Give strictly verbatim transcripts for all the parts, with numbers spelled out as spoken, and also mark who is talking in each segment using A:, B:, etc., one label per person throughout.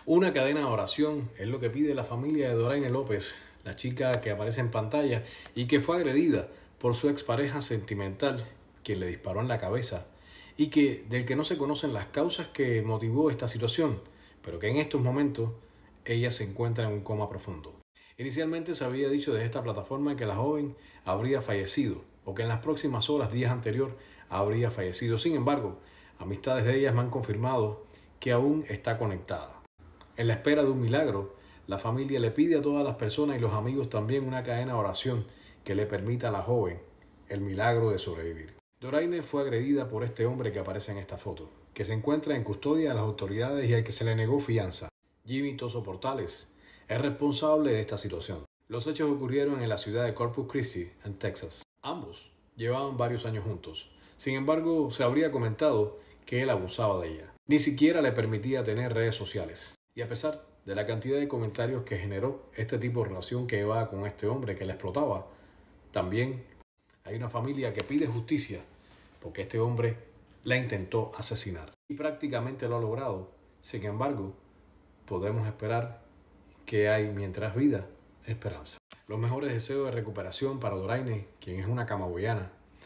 A: Una cadena de oración es lo que pide la familia de Doraine López, la chica que aparece en pantalla y que fue agredida por su expareja sentimental, quien le disparó en la cabeza y que del que no se conocen las causas que motivó esta situación, pero que en estos momentos ella se encuentra en un coma profundo. Inicialmente se había dicho desde esta plataforma que la joven habría fallecido o que en las próximas horas, días anterior, habría fallecido. Sin embargo, amistades de ellas me han confirmado que aún está conectada. En la espera de un milagro, la familia le pide a todas las personas y los amigos también una cadena de oración que le permita a la joven el milagro de sobrevivir. Doraine fue agredida por este hombre que aparece en esta foto, que se encuentra en custodia de las autoridades y al que se le negó fianza. Jimmy Toso Portales es responsable de esta situación. Los hechos ocurrieron en la ciudad de Corpus Christi, en Texas. Ambos llevaban varios años juntos. Sin embargo, se habría comentado que él abusaba de ella. Ni siquiera le permitía tener redes sociales. Y a pesar de la cantidad de comentarios que generó este tipo de relación que llevaba con este hombre que la explotaba, también hay una familia que pide justicia porque este hombre la intentó asesinar. Y prácticamente lo ha logrado. Sin embargo, podemos esperar que hay, mientras vida, esperanza. Los mejores deseos de recuperación para Doraine, quien es una camagüeyana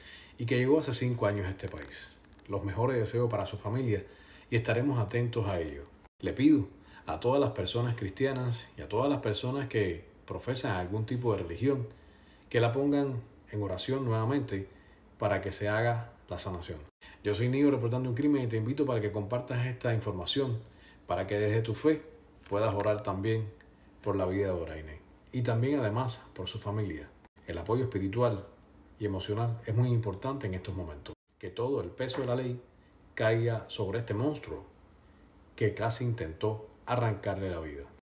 A: y que llegó hace cinco años a este país. Los mejores deseos para su familia y estaremos atentos a ello. Le pido a todas las personas cristianas y a todas las personas que profesan algún tipo de religión que la pongan en oración nuevamente para que se haga la sanación. Yo soy Nio reportando un crimen y te invito para que compartas esta información para que desde tu fe puedas orar también por la vida de Doraine y también además por su familia. El apoyo espiritual y emocional es muy importante en estos momentos. Que todo el peso de la ley caiga sobre este monstruo que casi intentó arrancarle la vida.